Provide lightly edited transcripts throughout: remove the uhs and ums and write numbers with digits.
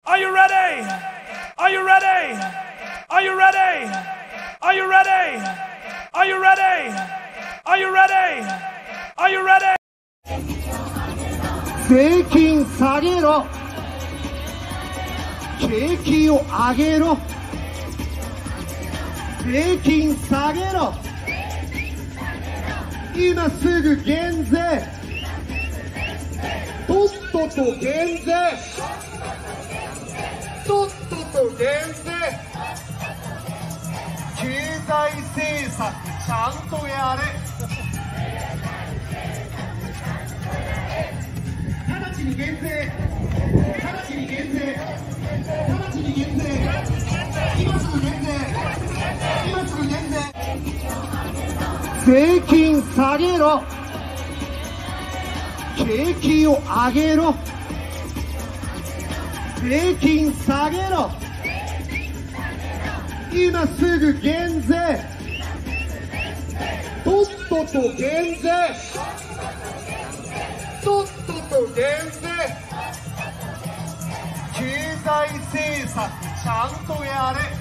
Are you ready? Are you ready? Are you ready? Are you ready? Are you ready? Are you ready? Are you ready? 税金下げろ、景気を上げろ、税金下げろ、今すぐ減税、とっとと減税、とっとと減税、経済政策ちゃんとやれ。直ちに減税、直ちに減税、直ちに減税、今すぐ減税、今すぐ減税。税金下げろ、景気を上げろ、税金下げろ、今すぐ減税、とっとと減税、とっとと減税、経済政策ちゃんとやれ。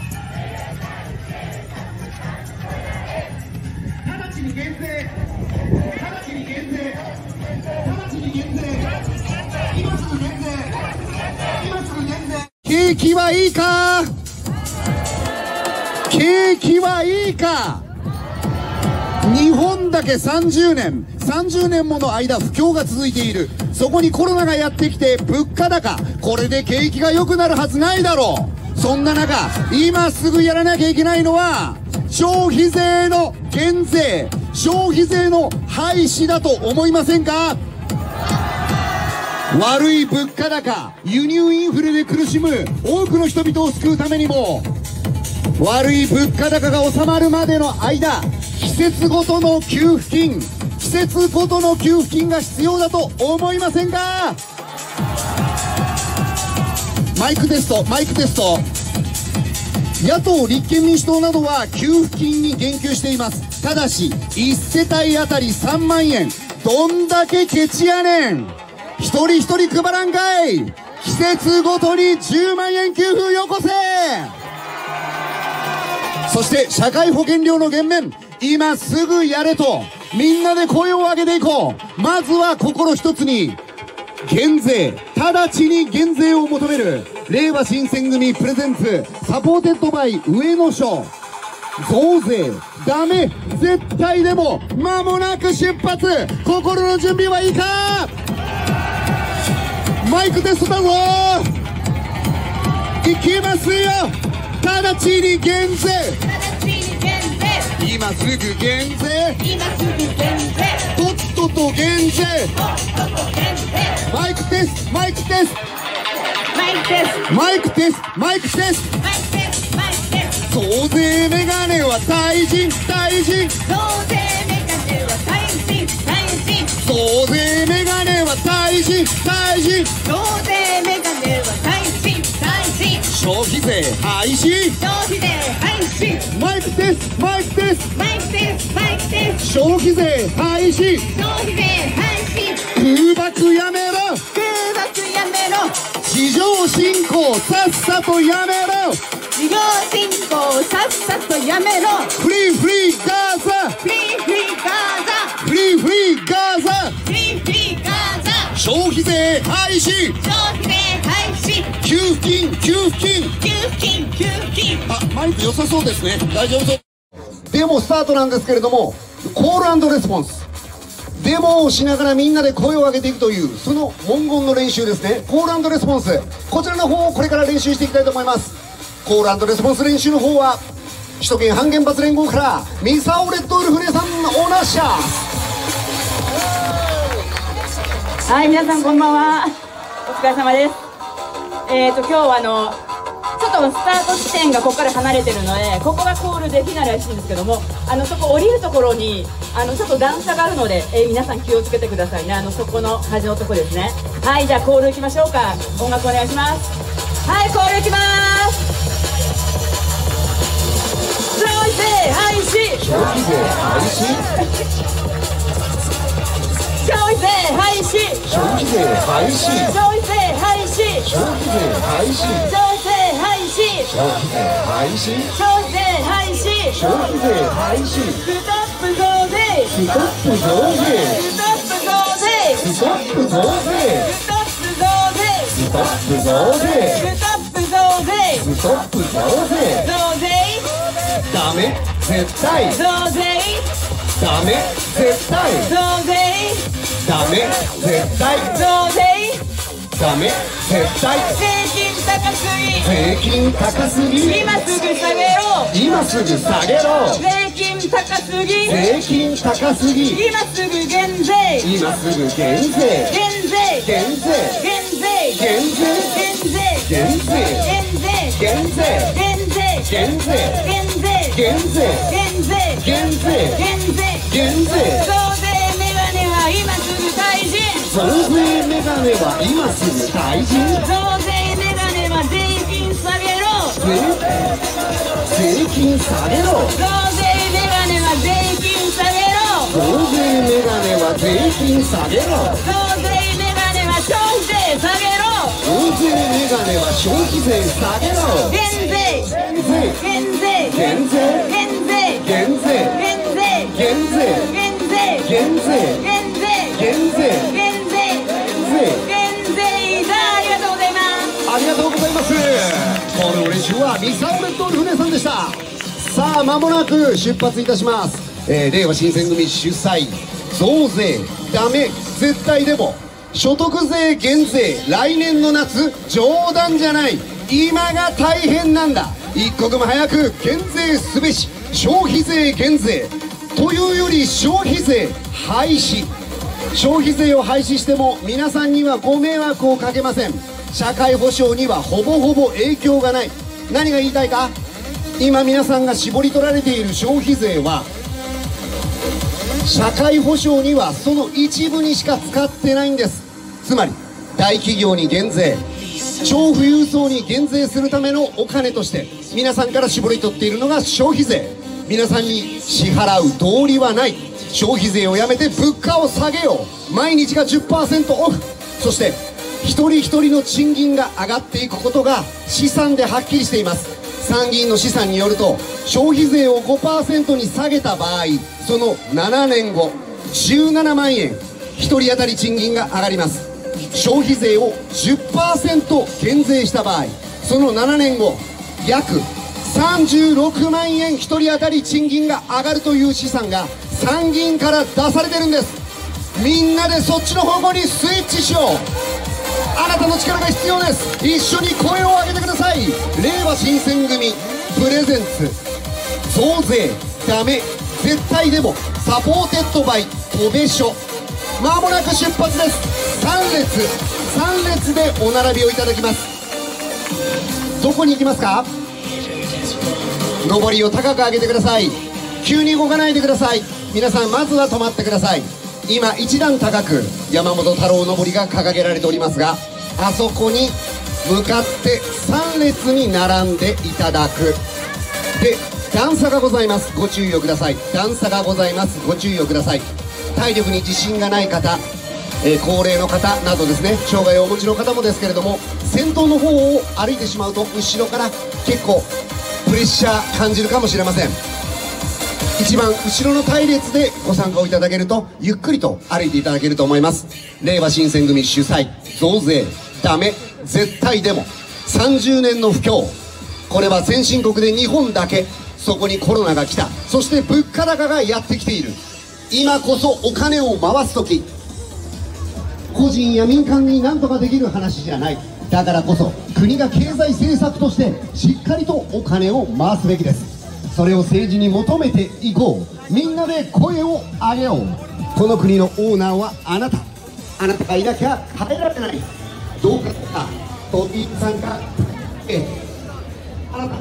直ちに減税、直ちに減税、直ちに減税、今すぐ減税、今すぐ減税。景気はいいか、景気はいいか。日本だけ30年もの間不況が続いている。そこにコロナがやってきて物価高、これで景気が良くなるはずないだろう。そんな中、今すぐやらなきゃいけないのは消費税の減税、消費税の廃止だと思いませんか？悪い物価高、輸入インフレで苦しむ多くの人々を救うためにも、悪い物価高が収まるまでの間、季節ごとの給付金、季節ごとの給付金が必要だと思いませんか？マイクテスト、マイクテスト。野党立憲民主党などは給付金に言及しています。ただし1世帯あたり3万円、どんだけケチやねん。一人一人配らんかい。季節ごとに10万円給付よこせ。そして社会保険料の減免、今すぐやれとみんなで声を上げていこう。まずは心一つに減税、直ちに減税を求める令和新選組プレゼンツサポーテッドバイ上野署。増税ダメ、絶対でも間もなく出発。心の準備はいいか。マイクテストだぞ。いきますよ。直ちに減税、今すぐ減税、今すぐ減税、とっとと減税。マイクテスト、マイクテスト、マイクテスト、マイクテスト、マイクテスト。増税メガネは退陣、退陣。増税メガネは退陣、退陣。増税メガネは退陣、退陣。増税メガネは退陣、退陣。消費税廃止、消費税廃止。マイクテスト、マイクテスト、マイクテスト、マイクテスト。消費税廃止、消費税廃止。空爆やめろ、空爆やめろ。地上侵攻さっさとやめろ、地上侵攻さっさとやめろ。フリーフリーガーザ、フリーフリーガーザ、フリーフリーガーザ、フリーフリーガーザ。消費税廃止、消費税廃止。給付金、給付金、給付金、給付金。あ、マイク良さそうですね。大丈夫そう。デモスタートなんですけれども、コール&レスポンス。デモをしながらみんなで声を上げていくという、その文言の練習ですね。コール&レスポンス。こちらの方をこれから練習していきたいと思います。コール&レスポンス練習の方は首都圏反原発連合からミサオレッドウルフ姉さんオーナーシャー。 はい、皆さんこんばんは。お疲れ様です。今日はちょっとスタート地点がここから離れてるので、ここがコールできないらしいんですけども、そこ降りるところにちょっと段差があるので、皆さん気をつけてくださいね。そこの端のとこですね。はい、じゃあコールいきましょうか。音楽お願いします。はい、コールいきます。消費税廃止、消費税廃止、消費費税廃止、 消費税廃止、 消費税廃止、 消費税廃止、 消費税廃止、 消費税廃止、 消費税廃止、 消費税廃止、 ストップ増税、 ストップ増税、 ストップ増税、 ストップ増税、 ストップ増税、 ストップ増税、 ストップ増税、 ストップ増税、 増税、 ダメ絶対増税、 ダメ絶対増税、 ダメ絶対増税、 ダメ絶対税金高すぎ、 税金高すぎ、 今すぐ下げろ、 今すぐ下げろ、 税金高すぎ、 税金高すぎ、 今すぐ減税、 今すぐ減税、 減税、 減税、 減税、 減税、 減税、 減税、 減税、 減税、 減税、 減税、 減税、 減税、 減税、 減税、 減税、 減税、 増税メガネは今すぐ退陣、 増税メガネは今すぐ退陣、 増税メガネは税金下げろ、 税金下げろ、 増税メガネは税金下げろ、 増税メガネは税金下げろ、 増税メガネは消費税下げろ、 増税メガネは消費税下げろ、 減税、 減税、 減税、 減税、 減税、 減税、 減税、 減税、 減税、 減税、 減税、 減税、 減税、減税だ。ありがとうございます。 ありがとうございます。この練習はミサオレッドルフネさんでした。さあ間もなく出発いたします。令和新選組主催増税ダメ絶対デモ、所得税減税来年の夏冗談じゃない、今が大変なんだ、一刻も早く減税すべし、消費税減税というより消費税廃止、消費税を廃止しても皆さんにはご迷惑をかけません。社会保障にはほぼほぼ影響がない。何が言いたいか、今皆さんが絞り取られている消費税は社会保障にはその一部にしか使ってないんです。つまり大企業に減税、超富裕層に減税するためのお金として皆さんから絞り取っているのが消費税。皆さんに支払う道理はない。消費税をやめて物価を下げよう。毎日が 10% オフ、そして一人一人の賃金が上がっていくことが試算ではっきりしています。参議院の試算によると、消費税を 5% に下げた場合、その7年後17万円1人当たり賃金が上がります。消費税を 10% 減税した場合、その7年後約36万円1人当たり賃金が上がるという試算が参議院から出されてるんです。みんなでそっちの方向にスイッチしよう。あなたの力が必要です。一緒に声を上げてください。令和新選組プレゼンツ増税ダメ絶対デモサポーテッドバイ戸部署、まもなく出発です。3列でお並びをいただきます。どこに行きますか。上りを高く上げてください。急に動かないでください。皆さんまずは止まってください。今一段高く山本太郎のぼりが掲げられておりますが、あそこに向かって3列に並んでいただく。で、段差がございます。ご注意をください。段差がございます。ご注意をください。体力に自信がない方、高齢の方などですね、障害をお持ちの方もですけれども、先頭の方を歩いてしまうと後ろから結構プレッシャー感じるかもしれません。一番後ろの隊列でご参加をいただけると、ゆっくりと歩いていただけると思います。令和新選組主催増税ダメ絶対デモ30年の不況、これは先進国で日本だけ。そこにコロナが来た、そして物価高がやってきている。今こそお金を回す時。個人や民間に何とかできる話じゃない。だからこそ国が経済政策としてしっかりとお金を回すべきです。それを政治に求めていこう。みんなで声を上げよう。この国のオーナーはあなた。あなたがいなきゃ変えられない。どうかトビーさんがあなた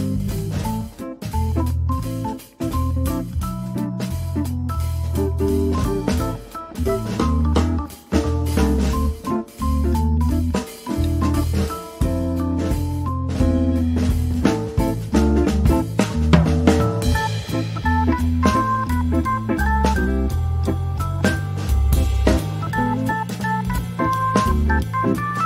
「 す。